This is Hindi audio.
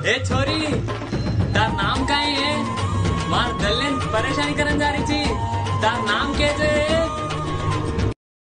ए छोरी तार नाम का है मार दल्ले परेशानी करन जा रही थी।